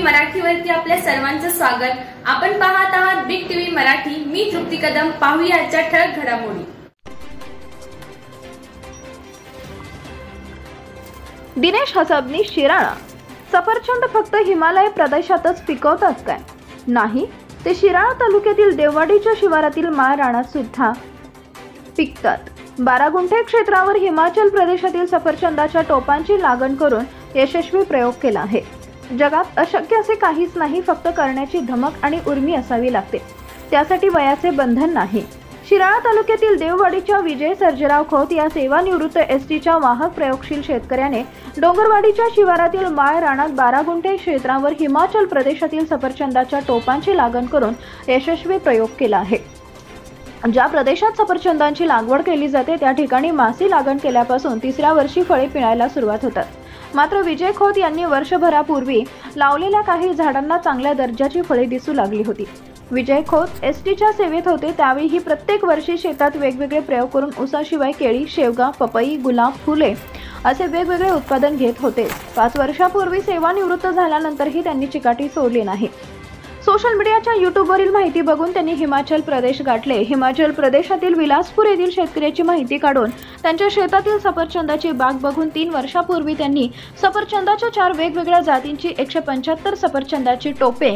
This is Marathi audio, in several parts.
मराठीवरती आपल्या सर्वांचं स्वागत। आपण पाहत आहात बिग टीव्ही मराठी। मी तृप्ती कदम। पाहूया आजच्या ठळक घडामोडी। दिनेश हसबनी शिराळा। सफरचंद फक्त हिमालय प्रदेशातच पिकवतात काय? नाही, ते शिराळा तालुक्यातील देववाडीच्या शिवारातील माळ रानात सुद्धा पिकतात। 12 गुंठे क्षेत्रावर हिमाचल प्रदेशातील सफरचंदाच्या टोपांची लागण करून यशस्वी प्रयोग केला आहे। जगात अशक्य असे काहीच नाही, फक्त करण्याची धमक आणि उर्मी असावी लागते। त्यासाठी वयाचे बंधन नाही। शिराळा तालुक्यातील देववाडीच्या विजय सर्जेराव खोत या सेवानिवृत्त एसटीच्या वाहक प्रयोगशील शेतकऱ्याने डोंगरवाडीच्या शिवारातील माळ रानात 12 गुंठे क्षेत्रावर हिमाचल प्रदेशातील सफरचंदाच्या टोपांची लागण करून यशस्वी प्रयोग केला आहे। ज्या प्रदेशात सफरचंदांची लागवड केली जाते त्या ठिकाणी मासी लागण केल्यापासून 3ऱ्या वर्षी फळे पिळायला सुरुवात होतात। मात्र विजय खोत यांनी वर्षभरापूर्वी लावलेल्या काही झाडांना चांगल्या दर्जाची फळे दिसू लागली होती। विजय खोत एसटीच्या सेवेत होते त्यावेळी प्रत्येक वर्षी शेतात वेगवेगळे प्रयोग करून ऊसाशिवाय केळी, शेवगा, पपई, गुलाब, फुले असे वेगवेगळे उत्पादन घेत होते। 5 वर्षापूर्वी सेवानिवृत्त झाल्यानंतरही त्यांनी चिकाटी सोडली नाही। सोशल मीडियाच्या यूट्यूबवरील माहिती बघून त्यांनी हिमाचल प्रदेश गाठले। हिमाचल प्रदेशातील विलासपूर येथील शेतकऱ्याची माहिती काढून त्यांच्या शेतातील सफरचंदाची बाग बघून 3 वर्षापूर्वी त्यांनी सफरचंदाच्या 4 वेगवेगळ्या जातींची 175 सफरचंदाची टोपे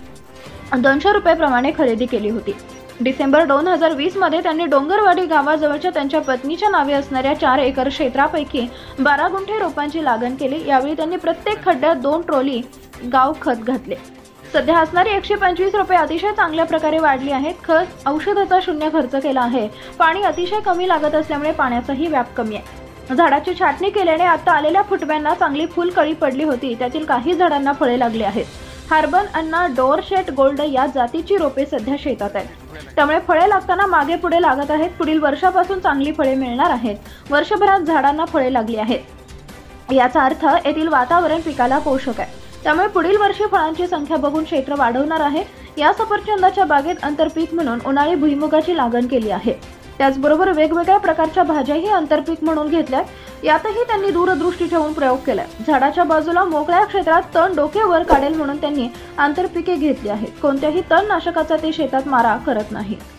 200 रुपये प्रमाणे खरेदी केली होती। डिसेंबर 2020 मध्ये त्यांनी डोंगरवाडी गावाजवळच्या त्यांच्या पत्नीच्या नावे असणाऱ्या 4 एकर क्षेत्रापैकी 12 गुंठे रोपांची लागण केली। यावेळी त्यांनी प्रत्येक खड्ड्यात 2 ट्रॉली गाव खत घातले। सध्या असणारी 125 रुपये अतिशय चांगल्या प्रकारे वाढली आहेत। खत औषधाचा शून्य खर्च केला आहे। पाणी अतिशय कमी लागत असल्यामुळे पाण्याचाही व्याप कमी आहे। झाडाची छाटणी केल्याने आता आलेल्या फुटव्यांना चांगली फुलकळी पडली होती। त्यातील काही झाडांना फळे लागली आहेत। हार्बन अन्ना डोअरशेट गोल्ड या जातीची रोपे सध्या शेतात आहेत, त्यामुळे फळे लागताना मागे पुढे लागत आहेत। पुढील वर्षापासून चांगली फळे मिळणार आहेत। वर्षभरात झाडांना फळे लागली आहेत, याचा अर्थ येथील वातावरण पिकाला पोषक आहे, त्यामुळे पुढील वर्षी फळांची संख्या बघून क्षेत्र वाढवणार आहे। या सफरचंदाच्या बागेत आंतरपीक म्हणून उन्हाळी भुईमुगाची लागण केली आहे। त्याचबरोबर वेगवेगळ्या प्रकारच्या भाज्याही आंतरपीक म्हणून घेतल्यात। यातही त्यांनी दूरदृष्टी ठेवून प्रयोग केलाय। झाडाच्या बाजूला मोकळ्या क्षेत्रात तण डोके वर काढेल म्हणून त्यांनी आंतरपिके घेतली आहेत। कोणत्याही तणनाशकाचा ते शेतात मारा करत नाही।